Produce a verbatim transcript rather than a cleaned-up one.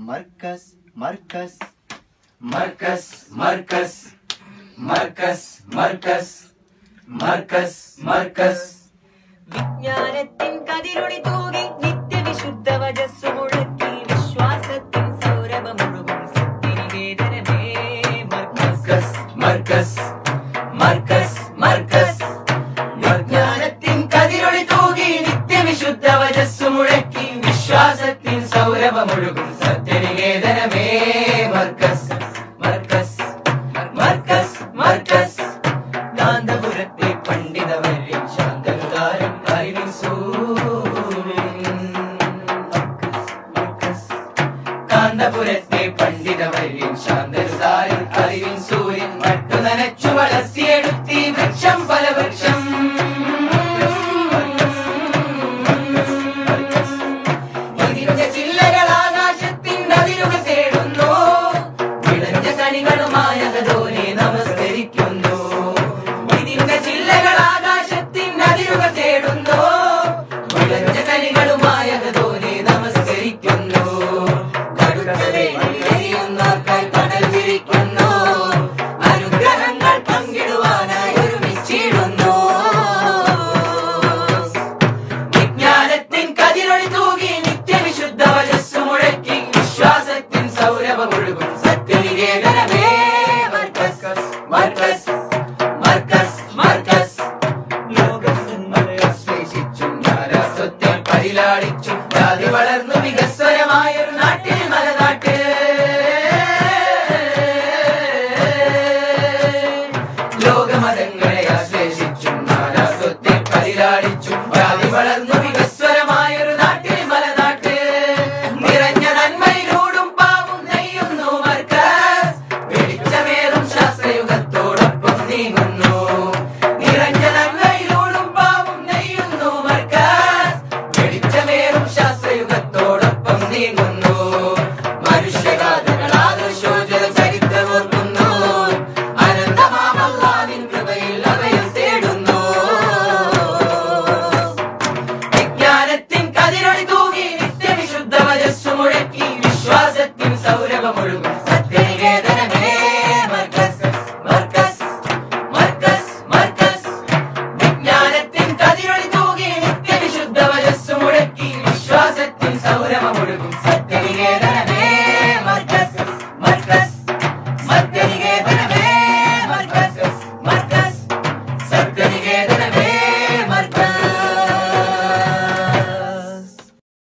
മർക്കസ് മർക്കസ് മർക്കസ് മർക്കസ് മർക്കസ് മർക്കസ് മർക്കസ് മർക്കസ് വിജ്ഞാനത്തിൻ കതിരൊളി തൂകി നിത്യവിശുദ്ധ വജസ്സു മുഴക്കി വിശ്വാസത്തിൻ സൗരഭമൊഴുകും സത്യനിവേദനമേ മർക്കസ് മർക്കസ് മർക്കസ് മർക്കസ് വിജ്ഞാനത്തിൻ കതിരൊളി തൂകി നിത്യവിശുദ്ധ വജസ്സു മുഴക്കി വിശ്വാസത്തിൻ സൗരഭമൊഴുകും സത്യനിവേദനമേ മർക്കസ് മർക്കസ് മർക്കസ് മർക്കസ് കാന്തപുരത്തെ പണ്ഡിതവര്യൻ ശാന്തനുദാരൻ അറിവിൻ സൂര്യൻ കാന്തപുരത്തെ പണ്ഡിതവര്യൻ ശാന്തനുദാരൻ അറിവിൻ സൂര്യൻ മട്ടു നനച്ചു വളർത്തിയെടുത്തി വൃക്ഷം പല വൃക്ഷം ഇതിന്റെ ചില്ലകൾ ആകാശത്തിൻ അതിരുകൾ തേടുന്നു വിളഞ്ഞ കണികളുമായ ധോനെ നമസ്കരിക്കുന്നു ഇതിന്റെ ചില്ലകൾ ആകാശത്തിൻ അതിരുകൾ തേടുന്നു വിളഞ്ഞ കണികളുമായ ധോനെ നമസ്കരിക്കുന്നു കടുത്ത വേലിയെറിയുന്നവർക്കായി കടൽ വിരിക്കുന്നു അനുഗ്രഹങ്ങൾ പങ്കിടുവാനായി ഒരുമിച്ചിടുന്നു വിജ്ഞാനത്തിൻ കതിരൊളി തൂകി നിത്യവിശുദ്ധ വജസ്സു മുഴക്കി വിശ്വാസത്തിൻ സൗരഭമൊഴുകും സത്യനിവേദനമേ മർക്കസ് മർക്കസ് മർക്കസ് മർക്കസ് ലോകത്തുന്നരെ ആശ്ലേഷിച്ചും ജ്ഞാനത്വത്തെ പരിലാളിച്ചും ജാതി വളർന്നു വികസ്വരമായൊരു നാട്ടിൽ മലനാട്ട് ലോകമതങ്ങളെ ആശ്ലേഷിച്ചും നാനാത്വത്തെ പരിലാളിച്ചും ജാതി വളർന്നു വികസ്വരമായൊരു നാട്ടിൽ മലനാട്ട് നിറഞ്ഞ നന്മയിലൂടും പാവും നെയ്യുന്നു മർക്കസ് വെളിച്ചമേറും ശാസ്ത്രയുഗത്തോടൊപ്പം നീങ്ങുന്നു നിറഞ്ഞ നന്മയിലൂടും പാവും നെയ്യുന്നു മർക്കസ് വെളിച്ചമേറും ശാസ്ത്രയുഗത്തോടൊപ്പം നീങ്ങുന്നു മനുഷ്യഗാഥകൾ ആദർശോജ്വല ചരിത്രമോർക്കുന്നു അനന്തമാമല്ലാവിൻ കൃപയിൽ അഭയം തേടുന്നു വിജ്ഞാനത്തിൻ കതിരൊളി തൂകി നിത്യവിശുദ്ധ വജസ്സു മുഴക്കി വിശ്വാസത്തിൻ സൗരഭമൊഴുകും സത്യനിവേദനമേ മർക്കസ് മർക്കസ് മർക്കസ് മർക്കസ് വിജ്ഞാനത്തിൻ കതിരൊളി തൂകി നിത്യവിശുദ്ധ വജസ്സു മുഴക്കി വിശ്വാസത്തിൻ സൗരഭമൊഴുകും സത്യനിവേദനമേ